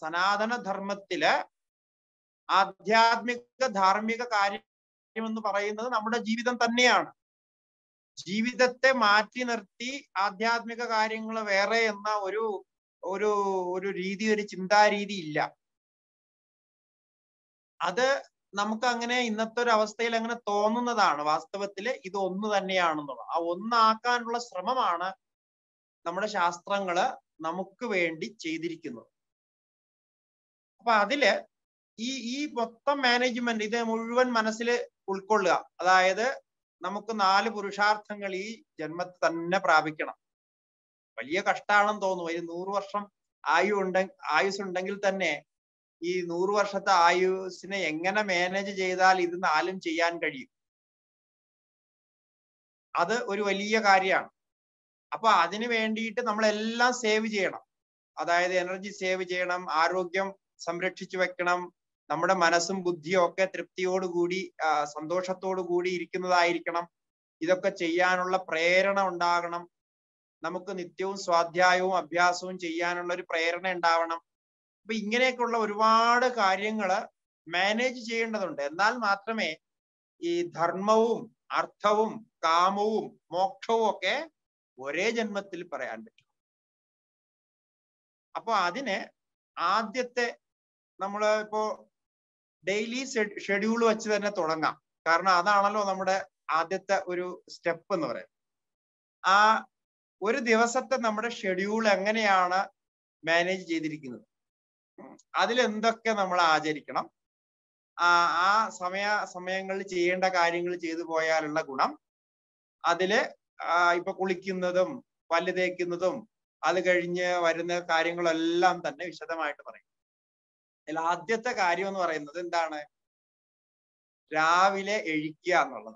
സനാതന ധർമ്മത്തില് ആധ്യാത്മിക ധാർമ്മിക കാര്യം എന്ന് പറയുന്നത് നമ്മുടെ ജീവിതം തന്നെയാണ്. ജീവിതത്തെ മാറ്റി നിർത്തി ആധ്യാത്മിക കാര്യങ്ങൾ വേറെ എന്ന ഒരു ഒരു ഒരു രീതി, ഒരു ചിന്താരീതി ഇല്ല. അത് നമുക്ക് അങ്ങനെ ഇന്നത്തെ ഒരു അവസ്ഥയിൽ അങ്ങനെ തോന്നുന്നതാണ്. വാസ്തവത്തിൽ ഇത് ഒന്ന് തന്നെയാണെന്നുള്ളത്. ആ ഒന്നാക്കാനുള്ള ശ്രമമാണ് നമ്മുടെ ശാസ്ത്രങ്ങള് നമുക്ക് വേണ്ടി ചെയ്തിരിക്കുന്നത്. അപ്പൊ അതില് ഈ മൊത്തം മാനേജ്മെന്റ് ഇത് മുഴുവൻ മനസ്സിൽ ഉൾക്കൊള്ളുക. അതായത് നമുക്ക് 4 പുരുഷാർത്ഥങ്ങൾ ഈ ജന്മത്തിൽ തന്നെ പ്രാപിക്കണം. വലിയ കഷ്ടാണെന്ന് തോന്നുന്നു. ഒരു 100 വർഷം ആയുസ് ഉണ്ടെങ്കിൽ തന്നെ ഈ 100 വർഷത്തെ ആയുസിനെ എങ്ങനെ മാനേജ് ചെയ്താൽ ഇത് 4 ചെയ്യാൻ കഴിയും? അത് ഒരു വലിയ കാര്യമാണ്. അപ്പൊ അതിന് വേണ്ടിയിട്ട് നമ്മളെല്ലാം സേവ് ചെയ്യണം. അതായത് എനർജി സേവ് ചെയ്യണം, ആരോഗ്യം സംരക്ഷിച്ചു വെക്കണം, നമ്മുടെ മനസ്സും ബുദ്ധിയും ഒക്കെ തൃപ്തിയോടുകൂടി സന്തോഷത്തോടു കൂടി ഇരിക്കുന്നതായിരിക്കണം. ഇതൊക്കെ ചെയ്യാനുള്ള പ്രേരണ ഉണ്ടാകണം. നമുക്ക് നിത്യവും സ്വാധ്യായവും അഭ്യാസവും ചെയ്യാനുള്ള ഒരു പ്രേരണ ഉണ്ടാവണം. അപ്പൊ ഇങ്ങനെയൊക്കെയുള്ള ഒരുപാട് കാര്യങ്ങള് മാനേജ് ചെയ്യേണ്ടതുണ്ട്. എന്നാൽ മാത്രമേ ഈ ധർമ്മവും അർത്ഥവും കാമവും മോക്ഷവും ഒക്കെ ഒരേ ജന്മത്തിൽ പറയാൻ പറ്റും. അപ്പൊ അതിന് ആദ്യത്തെ നമ്മള് ഇപ്പോ ഡെയിലി ഷെഡ്യൂൾ വെച്ച് തന്നെ തുടങ്ങാം. കാരണം അതാണല്ലോ നമ്മുടെ ആദ്യത്തെ ഒരു സ്റ്റെപ്പ് എന്ന് പറയുന്നത്. ആ ഒരു ദിവസത്തെ നമ്മുടെ ഷെഡ്യൂൾ എങ്ങനെയാണ് മാനേജ് ചെയ്തിരിക്കുന്നത്, അതിലെന്തൊക്കെ നമ്മൾ ആചരിക്കണം, ആ സമയങ്ങളിൽ ചെയ്യേണ്ട കാര്യങ്ങൾ ചെയ്തു പോയാലുള്ള ഗുണം, അതില് ഇപ്പൊ കുളിക്കുന്നതും പല്ല് തേക്കുന്നതും അത് കഴിഞ്ഞ് വരുന്ന കാര്യങ്ങളെല്ലാം തന്നെ വിശദമായിട്ട് പറയും. അതിൽ ആദ്യത്തെ കാര്യം എന്ന് പറയുന്നത് എന്താണ്? രാവിലെ എഴിക്കുക എന്നുള്ളത്.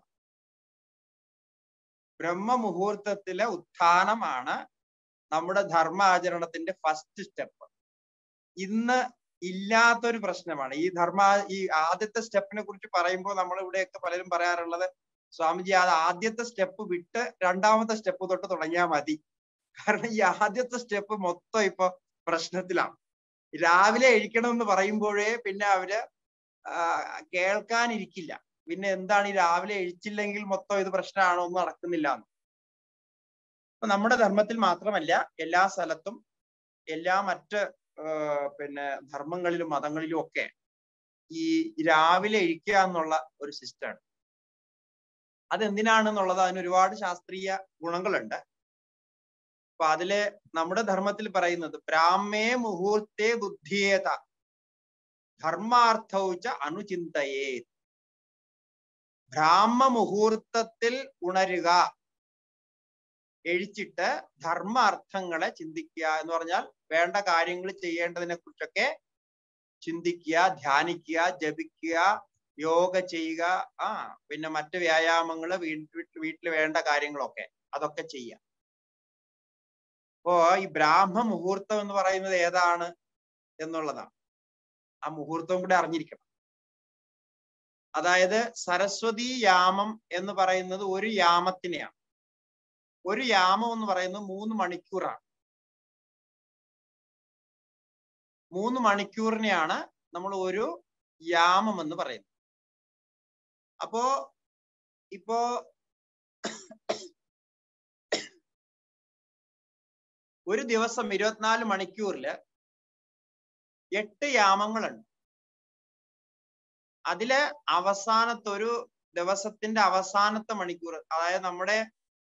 ബ്രഹ്മമുഹൂർത്തത്തിലെ ഉത്ഥാനമാണ് നമ്മുടെ ധർമാചരണത്തിന്റെ ഫസ്റ്റ് സ്റ്റെപ്പ്. ഇന്ന് ഇല്ലാത്തൊരു പ്രശ്നമാണ് ഈ ആദ്യത്തെ സ്റ്റെപ്പിനെ കുറിച്ച് പറയുമ്പോൾ നമ്മൾ ഇവിടെയൊക്കെ പലരും പറയാറുള്ളത്, സ്വാമിജി അത് ആദ്യത്തെ സ്റ്റെപ്പ് വിട്ട് 2ാമത്തെ സ്റ്റെപ്പ് തൊട്ട് തുടങ്ങിയാൽ മതി. കാരണം ഈ ആദ്യത്തെ സ്റ്റെപ്പ് മൊത്തം ഇപ്പൊ പ്രശ്നത്തിലാണ്. രാവിലെ എഴിക്കണം എന്ന് പറയുമ്പോഴേ പിന്നെ അവര് കേൾക്കാനിരിക്കില്ല. പിന്നെ എന്താണ് ഈ രാവിലെ എഴിച്ചില്ലെങ്കിൽ മൊത്തം ഇത് പ്രശ്നമാണോ, ഒന്നും നടക്കുന്നില്ല എന്ന്. അപ്പൊ നമ്മുടെ ധർമ്മത്തിൽ മാത്രമല്ല, എല്ലാ സ്ഥലത്തും എല്ലാ മറ്റ് ധർമ്മങ്ങളിലും മതങ്ങളിലും ഒക്കെ ഈ രാവിലെ എഴിക്കുക എന്നുള്ള ഒരു സിസ്റ്റമാണ്. അതെന്തിനാണെന്നുള്ളത് അതിന് ഒരുപാട് ശാസ്ത്രീയ ഗുണങ്ങളുണ്ട്. അപ്പൊ അതില് നമ്മുടെ ധർമ്മത്തിൽ പറയുന്നത് ബ്രാഹ്മേ മുഹൂർത്തേ ബുദ്ധിയേത ധർമാർത്ഥൗച അനുചിന്തയേ. ബ്രാഹ്മ മുഹൂർത്തത്തിൽ ഉണരുക, എഴിച്ചിട്ട് ധർമാർത്ഥങ്ങളെ ചിന്തിക്കുക എന്ന് പറഞ്ഞാൽ വേണ്ട കാര്യങ്ങൾ ചെയ്യേണ്ടതിനെ കുറിച്ചൊക്കെ ചിന്തിക്കുക, ധ്യാനിക്കുക, ജപിക്കുക, യോഗ ചെയ്യുക, പിന്നെ മറ്റ് വ്യായാമങ്ങള് വീട്ടിൽ വേണ്ട കാര്യങ്ങളൊക്കെ അതൊക്കെ ചെയ്യുക. അപ്പോ ഈ ബ്രാഹ്മ മുഹൂർത്തം എന്ന് പറയുന്നത് ഏതാണ് എന്നുള്ളതാണ്. ആ മുഹൂർത്തം കൂടെ അറിഞ്ഞിരിക്കണം. അതായത് സരസ്വതി യാമം എന്ന് പറയുന്നത് ഒരു യാമത്തിനെയാണ്. ഒരു യാമം എന്ന് പറയുന്നത് 3 മണിക്കൂറാണ്. 3 മണിക്കൂറിനെയാണ് നമ്മൾ ഒരു യാമം എന്ന് പറയുന്നത്. അപ്പോ ഇപ്പോ ഒരു ദിവസം 24 മണിക്കൂറില് 8 യാമങ്ങളുണ്ട്. അതില് അവസാനത്തെ ഒരു ദിവസത്തിന്റെ അവസാനത്തെ മണിക്കൂർ, അതായത് നമ്മുടെ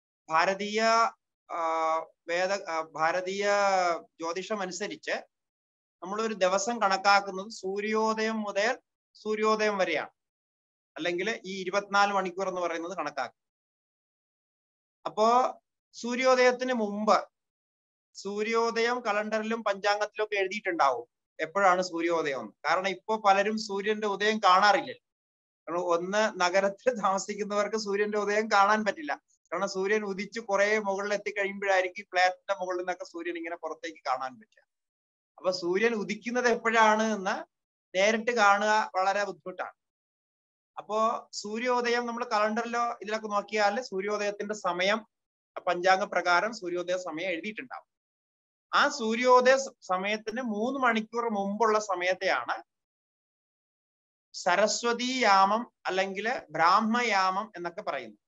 ഭാരതീയ ജ്യോതിഷം അനുസരിച്ച് നമ്മളൊരു ദിവസം കണക്കാക്കുന്നത് സൂര്യോദയം മുതൽ സൂര്യോദയം വരെയാണ്. അല്ലെങ്കിൽ ഈ 24 മണിക്കൂർ എന്ന് പറയുന്നത് കണക്കാക്കും. അപ്പോ സൂര്യോദയത്തിന് മുമ്പ് സൂര്യോദയം കലണ്ടറിലും പഞ്ചാംഗത്തിലും ഒക്കെ എഴുതിയിട്ടുണ്ടാവും എപ്പോഴാണ് സൂര്യോദയം എന്ന്. കാരണം ഇപ്പോ പലരും സൂര്യന്റെ ഉദയം കാണാറില്ലല്ലോ. കാരണം ഒന്ന്, നഗരത്തിൽ താമസിക്കുന്നവർക്ക് സൂര്യന്റെ ഉദയം കാണാൻ പറ്റില്ല. കാരണം സൂര്യൻ ഉദിച്ച് കുറെ മുകളിൽ എത്തിക്കഴിയുമ്പോഴായിരിക്കും ഫ്ലാറ്റിന്റെ മുകളിൽ നിന്നൊക്കെ സൂര്യൻ ഇങ്ങനെ പുറത്തേക്ക് കാണാൻ പറ്റുക. അപ്പൊ സൂര്യൻ ഉദിക്കുന്നത് എപ്പോഴാണ് എന്ന് നേരിട്ട് കാണുക വളരെ ബുദ്ധിമുട്ടാണ്. അപ്പോ സൂര്യോദയം നമ്മൾ കലണ്ടറിലോ ഇതിലൊക്കെ നോക്കിയാൽ സൂര്യോദയത്തിന്റെ സമയം പഞ്ചാംഗ പ്രകാരം സൂര്യോദയ സമയം എഴുതിയിട്ടുണ്ടാവും. ആ സൂര്യോദയ സമയത്തിന് 3 മണിക്കൂർ മുമ്പുള്ള സമയത്തെയാണ് സരസ്വതി യാമം അല്ലെങ്കിൽ ബ്രാഹ്മയാമം എന്നൊക്കെ പറയുന്നു.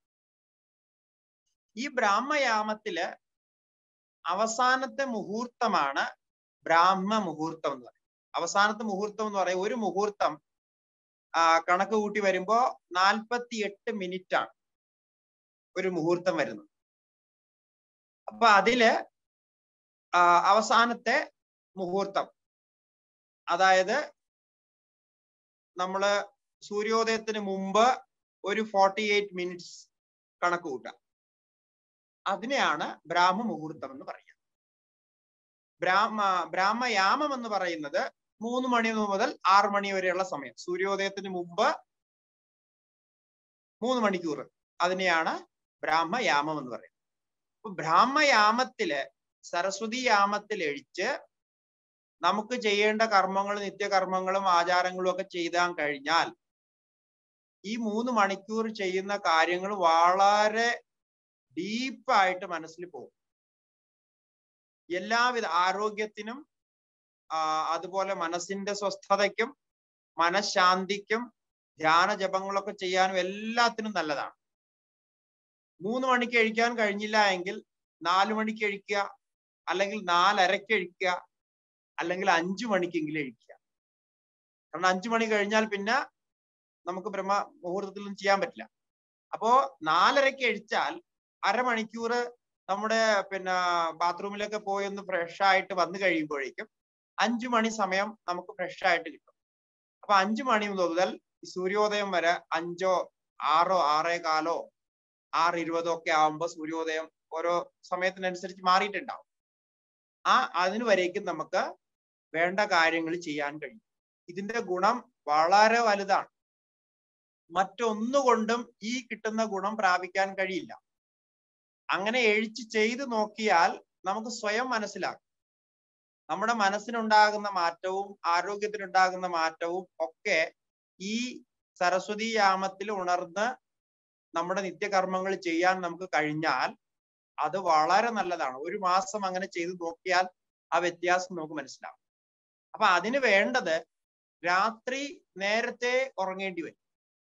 ഈ ബ്രാഹ്മയാമത്തില് അവസാനത്തെ മുഹൂർത്തമാണ് ബ്രാഹ്മ മുഹൂർത്തം എന്ന് പറയുന്നത്. അവസാനത്തെ മുഹൂർത്തം എന്ന് പറയുന്നത് ഒരു മുഹൂർത്തം കണക്ക് കൂട്ടി വരുമ്പോ 48 മിനിറ്റ് ആണ് ഒരു മുഹൂർത്തം വരുന്നത്. അപ്പൊ അതില് അവസാനത്തെ മുഹൂർത്തം, അതായത് നമ്മള് സൂര്യോദയത്തിന് മുമ്പ് ഒരു 48 മിനിറ്റ്സ് കണക്ക് കൂട്ടാം. അതിനെയാണ് ബ്രാഹ്മ മുഹൂർത്തം എന്ന് പറയുക. ബ്രാഹ്മയാമം എന്ന് പറയുന്നത് 3 മണി മുതൽ 6 മണി വരെയുള്ള സമയം, സൂര്യോദയത്തിന് മുമ്പ് 3 മണിക്കൂർ, അതിനെയാണ് ബ്രാഹ്മയാമം എന്ന് പറയുന്നത്. അപ്പൊ ബ്രാഹ്മയാമത്തില് സരസ്വതി യാമത്തിൽ എഴിച്ച് നമുക്ക് ചെയ്യേണ്ട കർമ്മങ്ങളും നിത്യകർമ്മങ്ങളും ആചാരങ്ങളും ഒക്കെ ചെയ്താൻ കഴിഞ്ഞാൽ ഈ 3 മണിക്കൂർ ചെയ്യുന്ന കാര്യങ്ങൾ വളരെ ഡീപ്പായിട്ട് മനസ്സിൽ പോകും. എല്ലാവിധ ആരോഗ്യത്തിനും അതുപോലെ മനസ്സിന്റെ സ്വസ്ഥതയ്ക്കും മനഃശാന്തിക്കും ധ്യാന ജപങ്ങളൊക്കെ ചെയ്യാനും എല്ലാത്തിനും നല്ലതാണ്. 3 മണിക്ക് കഴിക്കാൻ കഴിഞ്ഞില്ല എങ്കിൽ 4 മണിക്ക് കഴിക്കുക, അല്ലെങ്കിൽ 4:30 കഴിക്കുക, അല്ലെങ്കിൽ 5 മണിക്കെങ്കിലും കഴിക്കുക. കാരണം 5 മണി കഴിഞ്ഞാൽ പിന്നെ നമുക്ക് ബ്രഹ്മ മുഹൂർത്തത്തിലൊന്നും ചെയ്യാൻ പറ്റില്ല. അപ്പോ 4:30 കഴിച്ചാൽ അരമണിക്കൂർ നമ്മുടെ ബാത്റൂമിലൊക്കെ പോയി ഒന്ന് ഫ്രഷ് ആയിട്ട് വന്നു കഴിയുമ്പോഴേക്കും 5 മണി സമയം നമുക്ക് ഫ്രഷ് ആയിട്ട് കിട്ടും. അപ്പൊ 5 മണി മുതൽ സൂര്യോദയം വരെ 5, 6, 6:15, 6:20 ഒക്കെ ആവുമ്പോ സൂര്യോദയം ഓരോ സമയത്തിനനുസരിച്ച് മാറിയിട്ടുണ്ടാവും. അതിന് വരേക്കും നമുക്ക് വേണ്ട കാര്യങ്ങൾ ചെയ്യാൻ കഴിയും. ഇതിന്റെ ഗുണം വളരെ വലുതാണ്. മറ്റൊന്നുകൊണ്ടും ഈ കിട്ടുന്ന ഗുണം പ്രാപിക്കാൻ കഴിയില്ല. അങ്ങനെ എഴിച്ച് ചെയ്തു നോക്കിയാൽ നമുക്ക് സ്വയം മനസ്സിലാക്കും. നമ്മുടെ മനസ്സിനുണ്ടാകുന്ന മാറ്റവും ആരോഗ്യത്തിനുണ്ടാകുന്ന മാറ്റവും ഒക്കെ ഈ സരസ്വതി യാമത്തിൽ ഉണർന്ന് നമ്മുടെ നിത്യകർമ്മങ്ങൾ ചെയ്യാൻ നമുക്ക് കഴിഞ്ഞാൽ അത് വളരെ നല്ലതാണ്. 1 മാസം അങ്ങനെ ചെയ്തു നോക്കിയാൽ ആ വ്യത്യാസം നമുക്ക് മനസ്സിലാവും. അപ്പൊ അതിന് വേണ്ടത് രാത്രി നേരത്തെ ഉറങ്ങേണ്ടി വരും.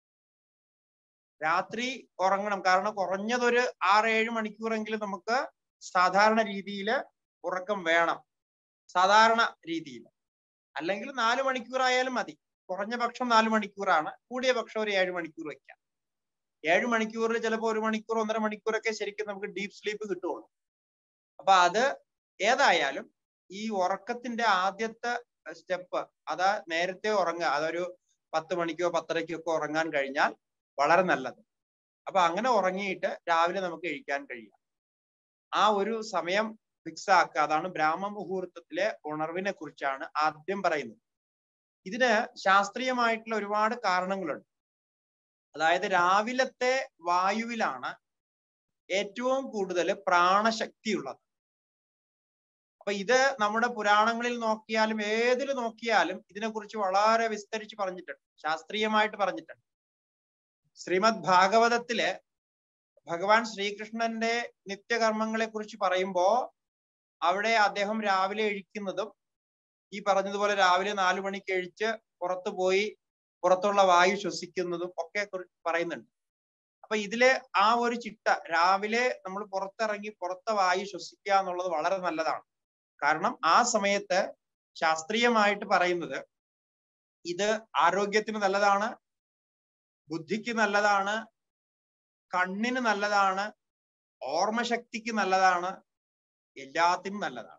രാത്രി ഉറങ്ങണം. കാരണം കുറഞ്ഞതൊരു 6-7 മണിക്കൂറെങ്കിലും നമുക്ക് സാധാരണ രീതിയിൽ ഉറക്കം വേണം. സാധാരണ രീതിയിൽ അല്ലെങ്കിൽ 4 മണിക്കൂറായാലും മതി. കുറഞ്ഞ പക്ഷം 4 മണിക്കൂറാണ്, കൂടിയ പക്ഷം ഒരു 7 മണിക്കൂർ വയ്ക്കാം. 7 മണിക്കൂറിൽ ചിലപ്പോൾ 1 മണിക്കൂർ 1.5 മണിക്കൂറൊക്കെ ശരിക്കും നമുക്ക് ഡീപ്പ് സ്ലീപ്പ് കിട്ടുള്ളൂ. അപ്പൊ അത് ഏതായാലും ഈ ഉറക്കത്തിന്റെ ആദ്യത്തെ സ്റ്റെപ്പ് അതാ നേരത്തെ ഉറങ്ങുക. അതൊരു 10 മണിക്കോ 10:30ക്കോ ഒക്കെ ഉറങ്ങാൻ കഴിഞ്ഞാൽ വളരെ നല്ലത്. അപ്പൊ അങ്ങനെ ഉറങ്ങിയിട്ട് രാവിലെ നമുക്ക് എഴുന്നേൽക്കാൻ കഴിയും. ആ ഒരു സമയം ഫിക്സ് ആക്കുക. അതാണ് ബ്രാഹ്മ മുഹൂർത്തത്തിലെ ഉണർവിനെ കുറിച്ചാണ് ആദ്യം പറയുന്നത്. ഇതിന് ശാസ്ത്രീയമായിട്ടുള്ള ഒരുപാട് കാരണങ്ങളുണ്ട്. അതായത് രാവിലത്തെ വായുവിലാണ് ഏറ്റവും കൂടുതൽ പ്രാണശക്തി ഉള്ളത്. അപ്പൊ ഇത് നമ്മുടെ പുരാണങ്ങളിൽ നോക്കിയാലും ഏതിൽ നോക്കിയാലും ഇതിനെക്കുറിച്ച് വളരെ വിസ്തരിച്ച് പറഞ്ഞിട്ടുണ്ട്, ശാസ്ത്രീയമായിട്ട് പറഞ്ഞിട്ടുണ്ട്. ശ്രീമദ് ഭാഗവതത്തില് ഭഗവാൻ ശ്രീകൃഷ്ണന്റെ നിത്യകർമ്മങ്ങളെ കുറിച്ച് പറയുമ്പോ അവിടെ അദ്ദേഹം രാവിലെ എഴിക്കുന്നതും ഈ പറഞ്ഞതുപോലെ രാവിലെ 4 മണിക്ക് എഴിച്ച് പുറത്തു പോയി പുറത്തുള്ള വായു ശ്വസിക്കുന്നതും ഒക്കെ പറയുന്നുണ്ട്. അപ്പൊ ഇതില് ആ ഒരു ചിട്ട, രാവിലെ നമ്മൾ പുറത്തിറങ്ങി പുറത്തെ വായു ശ്വസിക്കുക എന്നുള്ളത് വളരെ നല്ലതാണ്. കാരണം ആ സമയത്ത് ശാസ്ത്രീയമായിട്ട് പറയുന്നത് ഇത് ആരോഗ്യത്തിന് നല്ലതാണ്, ബുദ്ധിക്ക് നല്ലതാണ്, കണ്ണിന് നല്ലതാണ്, ഓർമ്മശക്തിക്ക് നല്ലതാണ്, എല്ലാത്തിനും നല്ലതാണ്.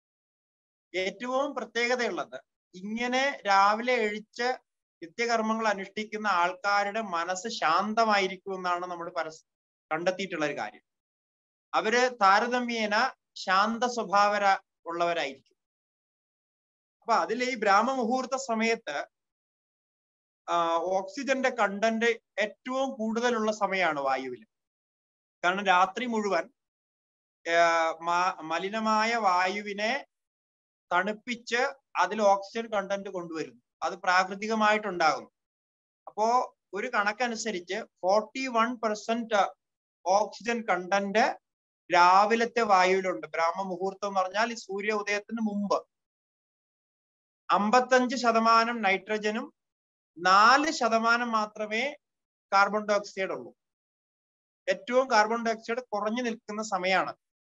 ഏറ്റവും പ്രത്യേകതയുള്ളത് ഇങ്ങനെ രാവിലെ എഴിച്ച് നിത്യകർമ്മങ്ങൾ അനുഷ്ഠിക്കുന്ന ആൾക്കാരുടെ മനസ്സ് ശാന്തമായിരിക്കും എന്നാണ് നമ്മൾ കണ്ടെത്തിയിട്ടുള്ള ഒരു കാര്യം. അവര് താരതമ്യേന ശാന്ത സ്വഭാവ ഉള്ളവരായിരിക്കും. അപ്പൊ അതിൽ ഈ ബ്രാഹ്മ മുഹൂർത്ത സമയത്ത് ഓക്സിജന്റെ കണ്ടന്റ് ഏറ്റവും കൂടുതലുള്ള സമയമാണ് വായുവിൽ. കാരണം രാത്രി മുഴുവൻ മലിനമായ വായുവിനെ തണുപ്പിച്ച് അതിൽ ഓക്സിജൻ കണ്ടന്റ് കൊണ്ടുവരുന്നു. അത് പ്രാകൃതികമായിട്ടുണ്ടാകുന്നു. അപ്പോ ഒരു കണക്കനുസരിച്ച് 41% ഓക്സിജൻ കണ്ടന്റ് രാവിലത്തെ വായുവിലുണ്ട്. ബ്രാഹ്മ മുഹൂർത്തം എന്ന് പറഞ്ഞാൽ ഈ സൂര്യ ഉദയത്തിന് മുമ്പ് 55% നൈട്രജനും 4% മാത്രമേ കാർബൺ ഡൈ ഓക്സൈഡ് ഉള്ളൂ. ഏറ്റവും കാർബൺ ഡൈ ഓക്സൈഡ് കുറഞ്ഞു നിൽക്കുന്ന സമയമാണ്.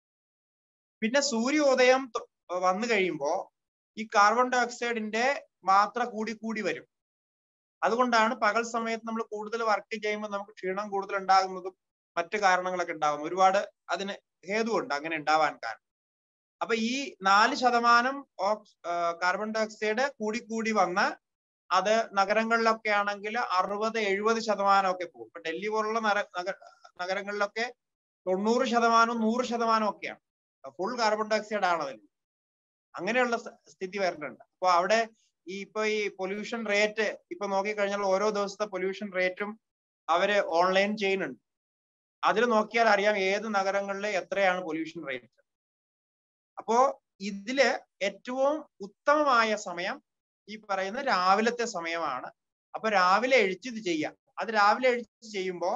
പിന്നെ സൂര്യോദയം വന്നു കഴിയുമ്പോൾ ഈ കാർബൺ ഡൈ ഓക്സൈഡിന്റെ മാത്ര കൂടി വരും. അതുകൊണ്ടാണ് പകൽ സമയത്ത് നമ്മൾ കൂടുതൽ വർക്ക് ചെയ്യുമ്പോൾ നമുക്ക് ക്ഷീണം കൂടുതൽ ഉണ്ടാകുന്നതും മറ്റു കാരണങ്ങളൊക്കെ ഉണ്ടാകും. ഒരുപാട് അതിന് ഹേതുവുണ്ട് അങ്ങനെ ഉണ്ടാവാൻ കാരണം. അപ്പൊ ഈ 4% കാർബൺ ഡൈ ഓക്സൈഡ് കൂടി വന്ന് അത് നഗരങ്ങളിലൊക്കെ ആണെങ്കിൽ 60-70% ഒക്കെ പോകും. ഇപ്പൊ ഡൽഹി പോലുള്ള നഗരങ്ങളിലൊക്കെ 90%, 100% ഒക്കെയാണ്. ഫുൾ കാർബൺ ഡൈ ഓക്സൈഡ് ആണ് അതിൽ. അങ്ങനെയുള്ള സ്ഥിതി വരുന്നുണ്ട്. അപ്പൊ അവിടെ ഈ പൊല്യൂഷൻ റേറ്റ് ഇപ്പൊ നോക്കിക്കഴിഞ്ഞാൽ ഓരോ ദിവസത്തെ പൊല്യൂഷൻ റേറ്റും അവര് ഓൺലൈൻ ചെയ്യുന്നുണ്ട്. അതിൽ നോക്കിയാൽ അറിയാം ഏത് നഗരങ്ങളിൽ എത്രയാണ് പൊല്യൂഷൻ റേറ്റ്. അപ്പോ ഇതില് ഏറ്റവും ഉത്തമമായ സമയം ഈ പറയുന്ന രാവിലത്തെ സമയമാണ്. അപ്പൊ രാവിലെ എഴിച്ച് ഇത് ചെയ്യാം. അത് രാവിലെ എഴിച്ച് ചെയ്യുമ്പോ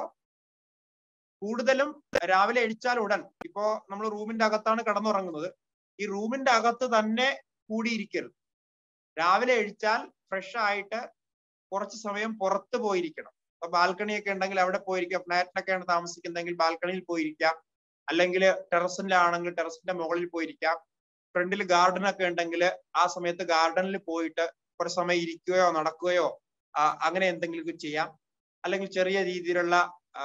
കൂടുതലും രാവിലെ എഴിച്ചാൽ ഉടൻ, ഇപ്പോ നമ്മൾ റൂമിന്റെ അകത്താണ് കിടന്നുറങ്ങുന്നത്, ഈ റൂമിന്റെ അകത്ത് തന്നെ കൂടിയിരിക്കരുത്. രാവിലെ എഴിച്ചാൽ ഫ്രഷ് ആയിട്ട് കുറച്ച് സമയം പുറത്ത് പോയിരിക്കണം. അപ്പൊ ബാൽക്കണിയൊക്കെ ഉണ്ടെങ്കിൽ അവിടെ പോയിരിക്കാം. ഫ്ലാറ്റിലൊക്കെയാണ് താമസിക്കുന്നതെങ്കിൽ ബാൽക്കണിയിൽ പോയിരിക്കാം. അല്ലെങ്കിൽ ടെറസിലാണെങ്കിൽ ടെറസിന്റെ മുകളിൽ പോയിരിക്കാം. ഫ്രണ്ടിൽ ഗാർഡൻ ഒക്കെ ഉണ്ടെങ്കിൽ ആ സമയത്ത് ഗാർഡനിൽ പോയിട്ട് കുറച്ച് സമയം ഇരിക്കുകയോ നടക്കുകയോ അങ്ങനെ എന്തെങ്കിലും ചെയ്യാം. അല്ലെങ്കിൽ ചെറിയ രീതിയിലുള്ള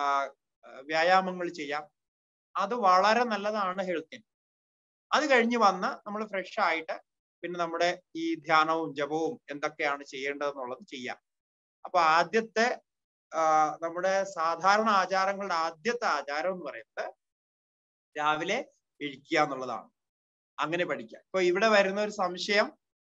വ്യായാമങ്ങൾ ചെയ്യാം. അത് വളരെ നല്ലതാണ് ഹെൽത്തിന്. അത് കഴിഞ്ഞ് വന്ന് നമ്മൾ ഫ്രഷ് ആയിട്ട് പിന്നെ നമ്മുടെ ഈ ധ്യാനവും ജപവും എന്തൊക്കെയാണ് ചെയ്യേണ്ടതെന്നുള്ളത് ചെയ്യാം. അപ്പൊ ആദ്യത്തെ നമ്മുടെ സാധാരണ ആചാരങ്ങളുടെ ആദ്യത്തെ ആചാരം എന്ന് പറയുന്നത് രാവിലെ എഴിക്കുക എന്നുള്ളതാണ്. അങ്ങനെ പഠിക്കാം. ഇപ്പൊ ഇവിടെ വരുന്ന ഒരു സംശയം,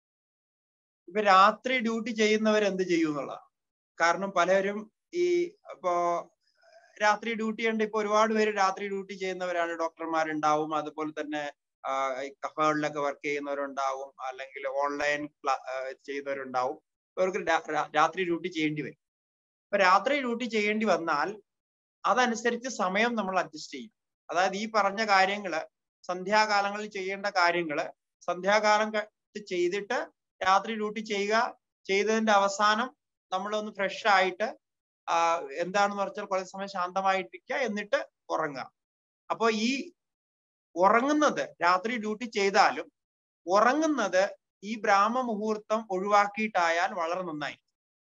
ഇപ്പൊ രാത്രി ഡ്യൂട്ടി ചെയ്യുന്നവർ എന്ത് ചെയ്യും എന്നുള്ളതാണ്. കാരണം പലരും ഇപ്പോ രാത്രി ഡ്യൂട്ടി ഉണ്ട്. ഇപ്പൊ ഒരുപാട് പേര് രാത്രി ഡ്യൂട്ടി ചെയ്യുന്നവരാണ്. ഡോക്ടർമാരുണ്ടാവും, അതുപോലെ തന്നെ കഫകളിലൊക്കെ വർക്ക് ചെയ്യുന്നവരുണ്ടാവും, അല്ലെങ്കിൽ ഓൺലൈൻ ചെയ്യുന്നവരുണ്ടാവും. അവർക്ക് രാത്രി ഡ്യൂട്ടി ചെയ്യേണ്ടി വരും. അപ്പൊ രാത്രി ഡ്യൂട്ടി ചെയ്യേണ്ടി വന്നാൽ അതനുസരിച്ച് സമയം നമ്മൾ അഡ്ജസ്റ്റ് ചെയ്യും. അതായത് ഈ പറഞ്ഞ കാര്യങ്ങള്, സന്ധ്യാകാലങ്ങളിൽ ചെയ്യേണ്ട കാര്യങ്ങള് സന്ധ്യാകാലം ചെയ്തിട്ട് രാത്രി ഡ്യൂട്ടി ചെയ്യുക. ചെയ്തതിന്റെ അവസാനം നമ്മളൊന്ന് ഫ്രഷ് ആയിട്ട് എന്താണെന്ന് പറഞ്ഞാൽ കുറച്ച് സമയം ശാന്തമായിട്ടിരിക്കുക, എന്നിട്ട് ഉറങ്ങുക. അപ്പൊ ഈ ഉറങ്ങുന്നത്, രാത്രി ഡ്യൂട്ടി ചെയ്താലും ഉറങ്ങുന്നത് ഈ ബ്രാഹ്മ മുഹൂർത്തം ഒഴിവാക്കിയിട്ടായാൽ വളരെ നന്നായി.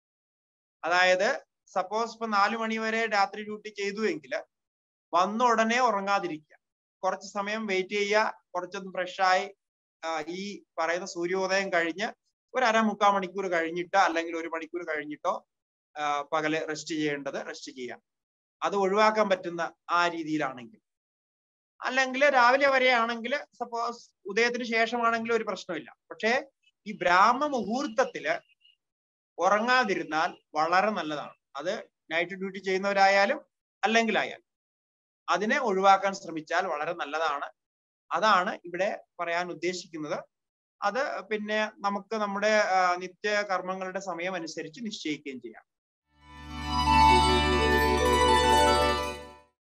അതായത് സപ്പോസ് ഇപ്പൊ 4 മണി വരെ രാത്രി ഡ്യൂട്ടി ചെയ്തു എങ്കിൽ വന്ന ഉടനെ ഉറങ്ങാതിരിക്കുക. കുറച്ച് സമയം വെയിറ്റ് ചെയ്യുക. കുറച്ചൊന്ന് ഫ്രഷായി ഈ പറയുന്ന സൂര്യോദയം കഴിഞ്ഞ് ഒരു 1/2-3/4 മണിക്കൂർ കഴിഞ്ഞിട്ടോ അല്ലെങ്കിൽ 1 മണിക്കൂർ കഴിഞ്ഞിട്ടോ പകല് റെസ്റ്റ് ചെയ്യേണ്ടത് റെസ്റ്റ് ചെയ്യാം. അത് ഒഴിവാക്കാൻ പറ്റുന്ന ആ രീതിയിലാണെങ്കിൽ. അല്ലെങ്കിൽ രാവിലെ വരെ ആണെങ്കിൽ, സപ്പോസ് ഉദയത്തിന് ശേഷമാണെങ്കിൽ ഒരു പ്രശ്നമില്ല. പക്ഷേ ഈ ബ്രാഹ്മ മുഹൂർത്തത്തില് ഉറങ്ങാതിരുന്നാൽ വളരെ നല്ലതാണ്. അത് നൈറ്റ് ഡ്യൂട്ടി ചെയ്യുന്നവരായാലും അല്ലെങ്കിലായാലും അതിനെ ഒഴിവാക്കാൻ ശ്രമിച്ചാൽ വളരെ നല്ലതാണ്. അതാണ് ഇവിടെ പറയാൻ ഉദ്ദേശിക്കുന്നത്. അത് പിന്നെ നമുക്ക് നമ്മുടെ നിത്യ കർമ്മങ്ങളുടെ സമയം അനുസരിച്ച് നിശ്ചയിക്കുകയും ചെയ്യാം.